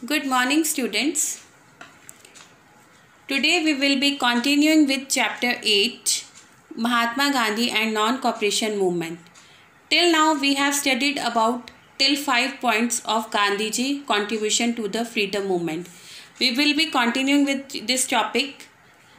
Good morning, students. Today we will be continuing with chapter 8, Mahatma Gandhi and Non-Cooperation Movement. Till now we have studied about till 5 points of Gandhiji contribution to the freedom movement. We will be continuing with this topic.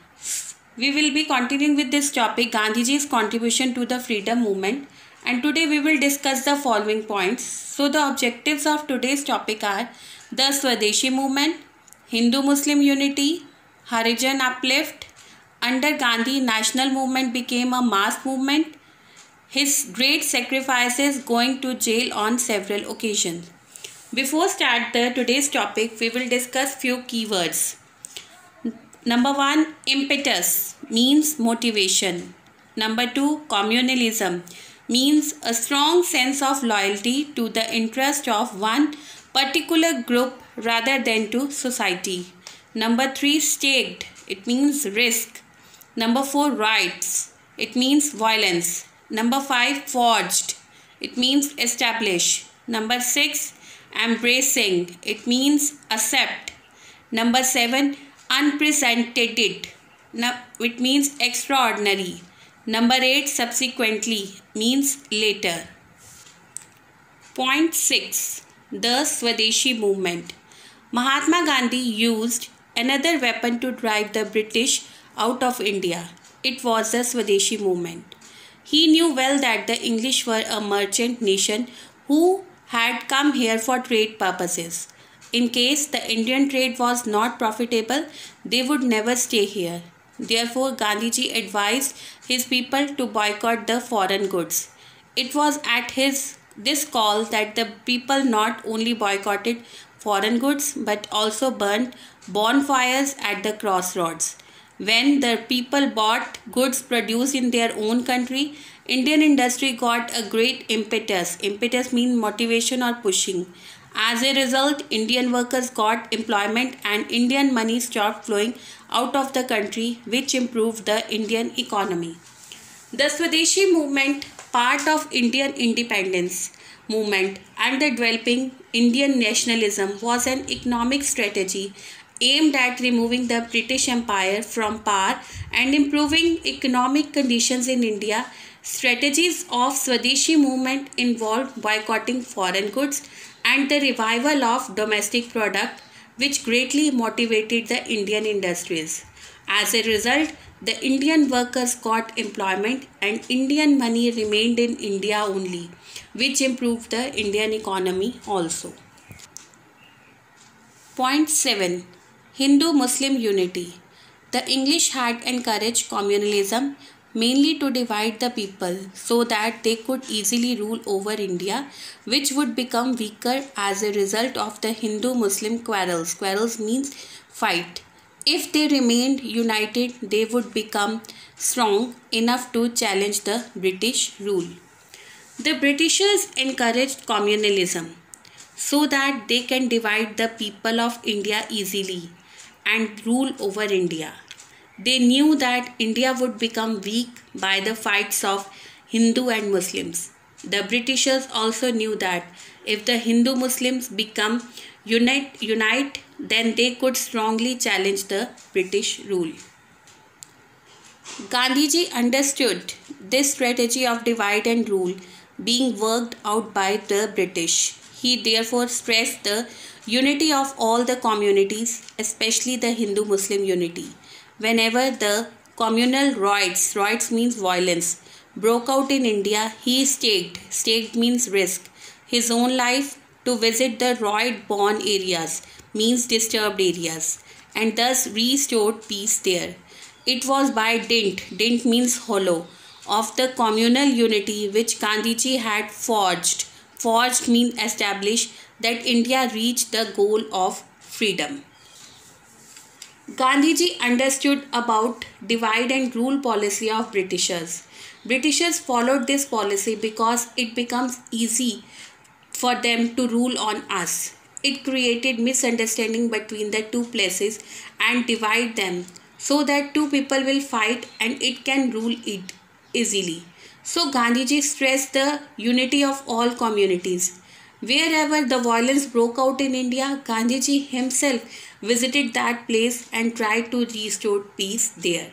Gandhiji's contribution to the freedom movement, and today we will discuss the following points. So the objectives of today's topic are the Swadeshi movement, Hindu-Muslim unity, Harijan uplift. Under Gandhi, national movement became a mass movement. His great sacrifices, going to jail on several occasions. Before start today's topic, we will discuss few keywords. Number 1, impetus means motivation. Number 2, communalism means a strong sense of loyalty to the interest of one particular group rather than to society. Number 3, staked, it means risk. Number 4, rights, it means violence. Number 5, forged, it means establish. Number 6, embracing, it means accept. Number 7, unprecedented, it means extraordinary. Number 8, subsequently, means later. Point 6. The Swadeshi movement. Mahatma Gandhi used another weapon to drive the British out of India. It was the Swadeshi movement. He knew well that the English were a merchant nation who had come here for trade purposes. In case the Indian trade was not profitable, they would never stay here. Therefore, Gandhiji advised his people to boycott the foreign goods. It was at this call that the people not only boycotted foreign goods but also burnt bonfires at the crossroads. When the people bought goods produced in their own country, Indian industry got a great impetus. Impetus means motivation or pushing. As a result, Indian workers got employment and Indian money stopped flowing out of the country, which improved the Indian economy. The Swadeshi movement, part of Indian independence movement and the developing Indian nationalism, was an economic strategy aimed at removing the British Empire from power and improving economic conditions in India. Strategies of Swadeshi movement involved boycotting foreign goods and the revival of domestic product, which greatly motivated the Indian industries. As a result, the Indian workers got employment and Indian money remained in India only, which improved the Indian economy also. Point 7. Hindu-Muslim unity. The English had encouraged communalism mainly to divide the people so that they could easily rule over India, which would become weaker as a result of the Hindu-Muslim quarrels. Quarrels means fight. If they remained united, they would become strong enough to challenge the British rule. The Britishers encouraged communalism so that they can divide the people of India easily and rule over India. They knew that India would become weak by the fights of Hindu and Muslims. The Britishers also knew that if the Hindu Muslims become unite, then they could strongly challenge the British rule. Gandhiji understood this strategy of divide and rule being worked out by the British. He therefore stressed the unity of all the communities, especially the Hindu-Muslim unity. Whenever the communal riots means violence, broke out in India, he staked means risk, his own life to visit the riot-born areas, means disturbed areas, and thus restored peace there. It was by dint means hollow, of the communal unity which Gandhiji had forged means established, that India reached the goal of freedom. Gandhiji understood about divide and rule policy of Britishers. Britishers followed this policy because it becomes easy for them to rule on us. It created misunderstanding between the two places and divide them so that two people will fight and it can rule it easily. So Gandhiji stressed the unity of all communities. Wherever the violence broke out in India, Gandhiji himself visited that place and tried to restore peace there.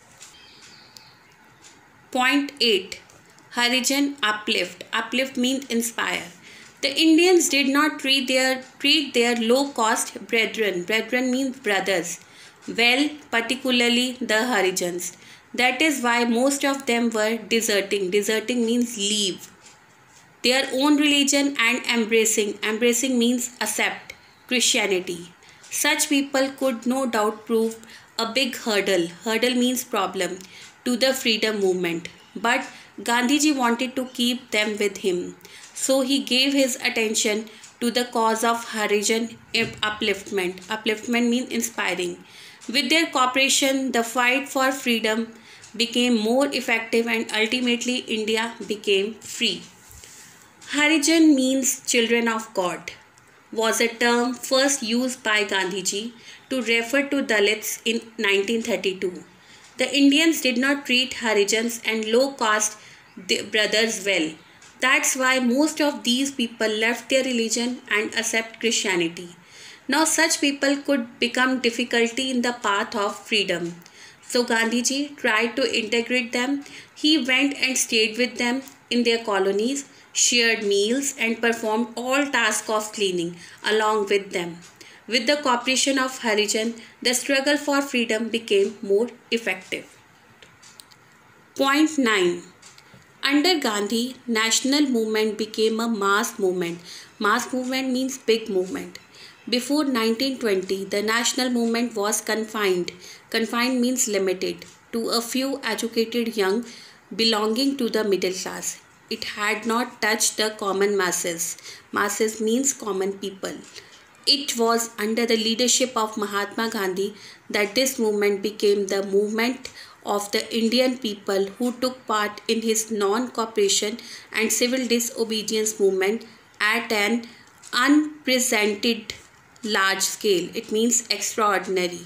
Point 8. Harijan uplift. Uplift means inspire. The Indians did not treat their low-cost brethren. Brethren means brothers. Well, particularly the Harijans. That is why most of them were deserting. Deserting means leave their own religion and embracing. Embracing means accept Christianity. Such people could no doubt prove a big hurdle. Hurdle means problem to the freedom movement. But Gandhiji wanted to keep them with him. So he gave his attention to the cause of Harijan upliftment. Upliftment means inspiring. With their cooperation, the fight for freedom became more effective and ultimately India became free. Harijan means children of God, was a term first used by Gandhiji to refer to Dalits in 1932. The Indians did not treat Harijans and low caste brothers well. That's why most of these people left their religion and accept Christianity. Now such people could become difficulty in the path of freedom. So Gandhiji tried to integrate them. He went and stayed with them in their colonies, shared meals and performed all tasks of cleaning along with them. With the cooperation of Harijan, the struggle for freedom became more effective. Point 9. Under Gandhi, national movement became a mass movement. Mass movement means big movement. Before 1920, the national movement was confined. Confined means limited to a few educated young belonging to the middle class. It had not touched the common masses. Masses means common people. It was under the leadership of Mahatma Gandhi that this movement became the movement of the Indian people who took part in his non-cooperation and civil disobedience movement at an unprecedented large scale. It means extraordinary.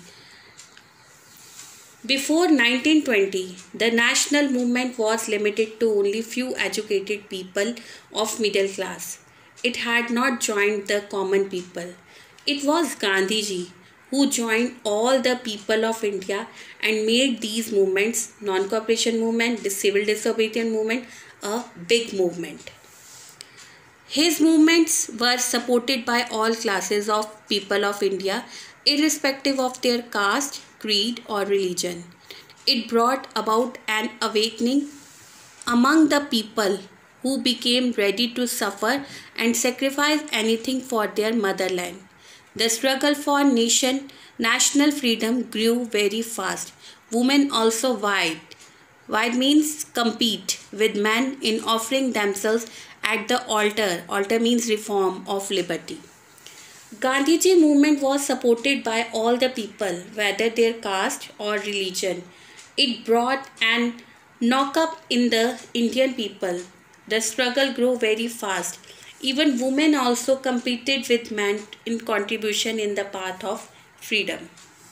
Before 1920, the national movement was limited to only few educated people of middle class. It had not joined the common people. It was Gandhiji who joined all the people of India and made these movements, non-cooperation movement, the civil disobedience movement, a big movement. His movements were supported by all classes of people of India, irrespective of their caste, creed or religion. It brought about an awakening among the people who became ready to suffer and sacrifice anything for their motherland. The struggle for national freedom grew very fast. Women also vied. Vied means compete with men in offering themselves at the altar. Altar means reform of liberty. Gandhiji movement was supported by all the people, whether their caste or religion. It brought an knock up in the Indian people. The struggle grew very fast. Even women also competed with men in contribution in the path of freedom.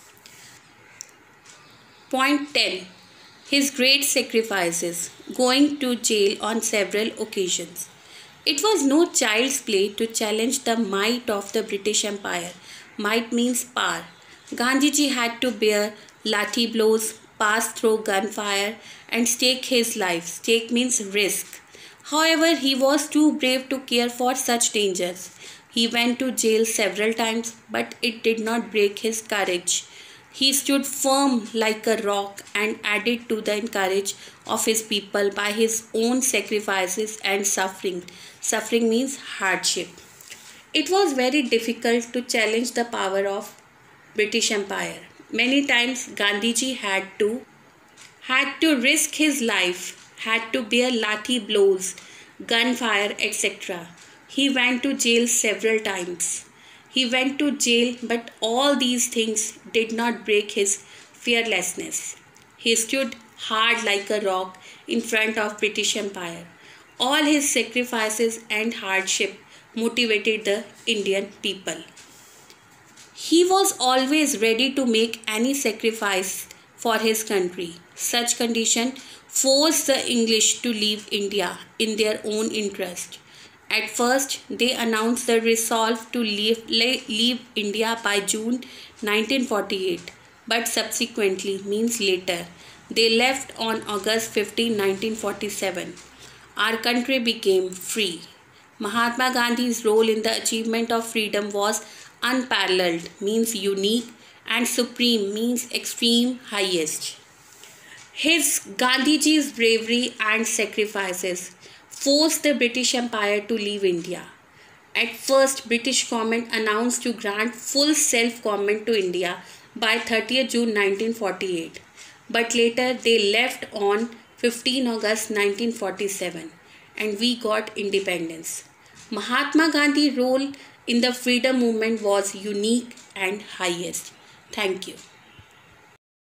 Point 10. His great sacrifices, going to jail on several occasions. It was no child's play to challenge the might of the British Empire. Might means power. Gandhiji had to bear lathi blows, pass through gunfire and stake his life. Stake means risk. However, he was too brave to care for such dangers. He went to jail several times, but it did not break his courage. He stood firm like a rock and added to the courage of his people by his own sacrifices and suffering. Suffering means hardship. It was very difficult to challenge the power of British Empire. Many times Gandhiji had to risk his life, had to bear lathi blows, gunfire, etc. He went to jail several times. He went to jail, but all these things did not break his fearlessness. He stood hard like a rock in front of British Empire. All his sacrifices and hardship motivated the Indian people. He was always ready to make any sacrifice for his country. Such condition forced the English to leave India in their own interest. At first, they announced the resolve to leave India by June 1948, but subsequently, means later, they left on August 15, 1947. Our country became free. Mahatma Gandhi's role in the achievement of freedom was unparalleled, means unique, and supreme, means extreme highest. His Gandhiji's bravery and sacrifices forced the British Empire to leave India. At first, British government announced to grant full self-government to India by 30th June 1948, but later they left on 15 August 1947 and we got independence. Mahatma Gandhi's role in the freedom movement was unique and highest. Thank you.